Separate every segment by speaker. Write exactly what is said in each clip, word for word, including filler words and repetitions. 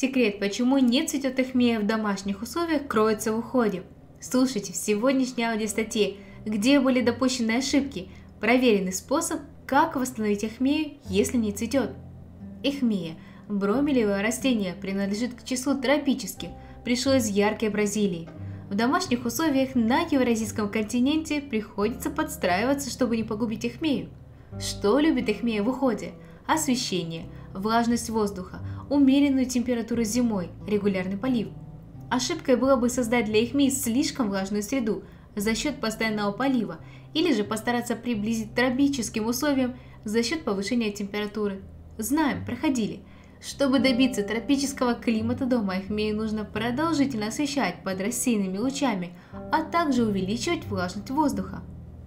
Speaker 1: Секрет, почему не цветет эхмея в домашних условиях, кроется в уходе. Слушайте в сегодняшней аудиостатье, где были допущены ошибки, проверенный способ, как восстановить эхмею, если не цветет. Эхмея – бромелевое растение, принадлежит к числу тропических, пришло из яркой Бразилии. В домашних условиях на Евразийском континенте приходится подстраиваться, чтобы не погубить эхмею. Что любит эхмея в уходе? Освещение, влажность воздуха, умеренную температуру зимой, регулярный полив. Ошибкой было бы создать для эхмеи слишком влажную среду за счет постоянного полива или же постараться приблизить к тропическим условиям за счет повышения температуры. Знаем, проходили. Чтобы добиться тропического климата дома, эхмею нужно продолжительно освещать под рассеянными лучами, а также увеличивать влажность воздуха.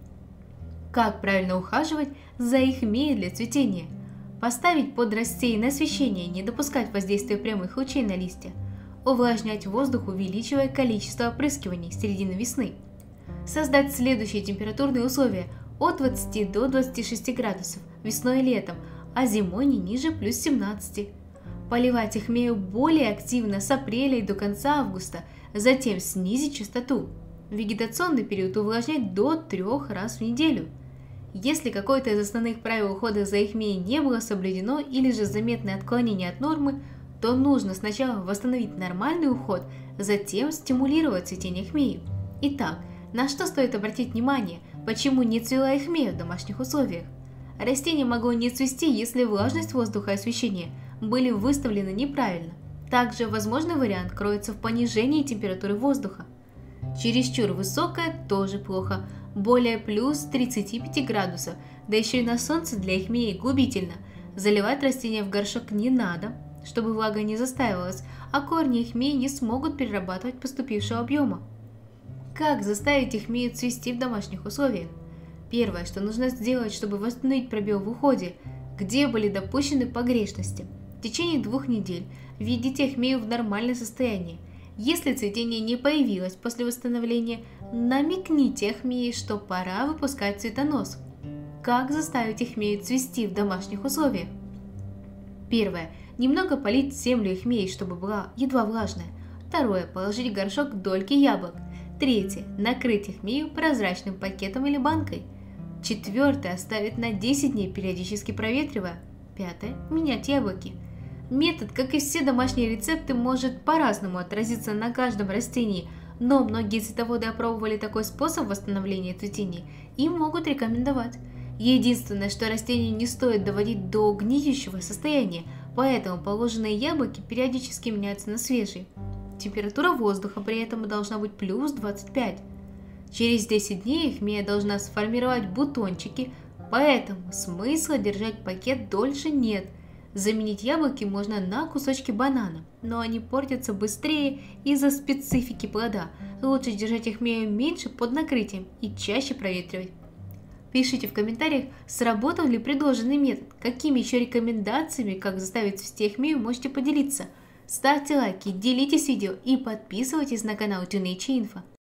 Speaker 1: Как правильно ухаживать за эхмеей для цветения? Поставить под рассеянное освещение, не допускать воздействия прямых лучей на листья. Увлажнять воздух, увеличивая количество опрыскиваний с середины весны. Создать следующие температурные условия от двадцати до двадцати шести градусов весной и летом, а зимой не ниже плюс семнадцати. Поливать эхмею более активно с апреля и до конца августа, затем снизить частоту. В вегетационный период увлажнять до трех раз в неделю. Если какое-то из основных правил ухода за эхмеей не было соблюдено или же заметное отклонение от нормы, то нужно сначала восстановить нормальный уход, затем стимулировать цветение эхмеи. Итак, на что стоит обратить внимание, почему не цвела эхмея в домашних условиях? Растение могло не цвести, если влажность воздуха и освещение были выставлены неправильно. Также возможный вариант кроется в понижении температуры воздуха. Чересчур высокая тоже плохо, более плюс тридцати пяти градусов, да еще и на солнце для эхмеи губительно. Заливать растение в горшок не надо, чтобы влага не застаивалась, а корни эхмеи не смогут перерабатывать поступившего объема. Как заставить эхмею цвести в домашних условиях? Первое, что нужно сделать, чтобы восстановить пробел в уходе, где были допущены погрешности. В течение двух недель введите эхмею в нормальное состояние. Если цветение не появилось после восстановления, намекните эхмее, что пора выпускать цветонос. Как заставить эхмею цвести в домашних условиях? Первое. Немного полить землю эхмеей, чтобы была едва влажная. Второе. Положить в горшок дольки яблок. Третье. Накрыть эхмею прозрачным пакетом или банкой. Четвертое. Оставить на десять дней, периодически проветривая. Пятое. Менять яблоки. Метод, как и все домашние рецепты, может по-разному отразиться на каждом растении, но многие цветоводы опробовали такой способ восстановления цветения и могут рекомендовать. Единственное, что растение не стоит доводить до гниющего состояния, поэтому положенные яблоки периодически меняются на свежие. Температура воздуха при этом должна быть плюс двадцать пять. Через десять дней эхмея должна сформировать бутончики, поэтому смысла держать пакет дольше нет. Заменить яблоки можно на кусочки банана, но они портятся быстрее из-за специфики плода. Лучше держать эхмею меньше под накрытием и чаще проветривать. Пишите в комментариях, сработал ли предложенный метод, какими еще рекомендациями, как заставить цвести эхмею, можете поделиться. Ставьте лайки, делитесь видео и подписывайтесь на канал Junature Info.